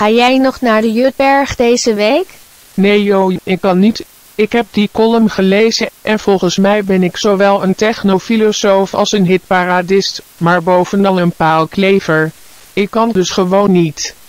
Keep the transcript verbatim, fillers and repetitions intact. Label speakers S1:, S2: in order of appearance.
S1: Ga jij nog naar de Jutberg deze week?
S2: Nee joh, ik kan niet. Ik heb die column gelezen en volgens mij ben ik zowel een technofilosoof als een hitparadist, maar bovenal een paalklever. Ik kan dus gewoon niet.